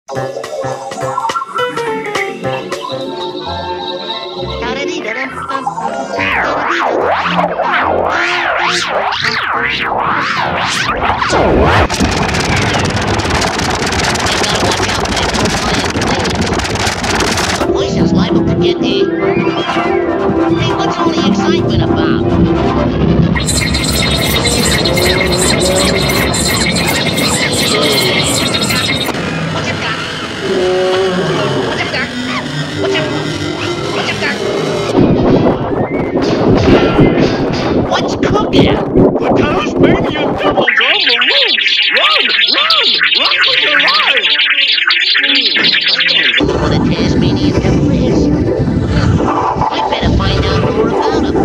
Person's liable to get Hey, what's all the excitement about? What's up, Doc? What's cooking? The Tasmanian devil's on the loose! Run for your life! I don't know what a Tasmanian devil is. I better find out more about him.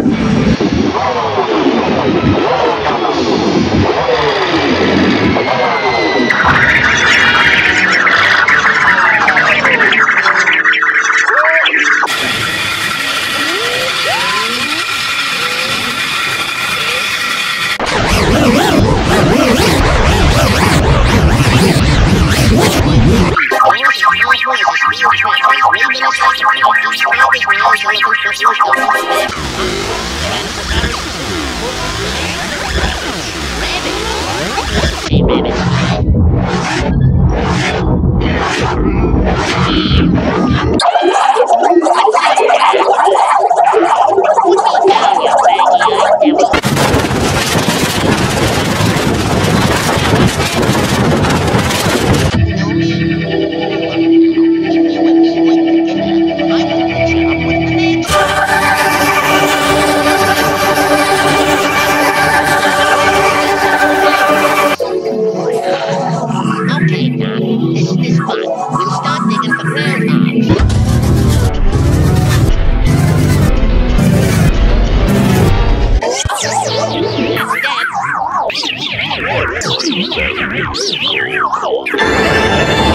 Dad!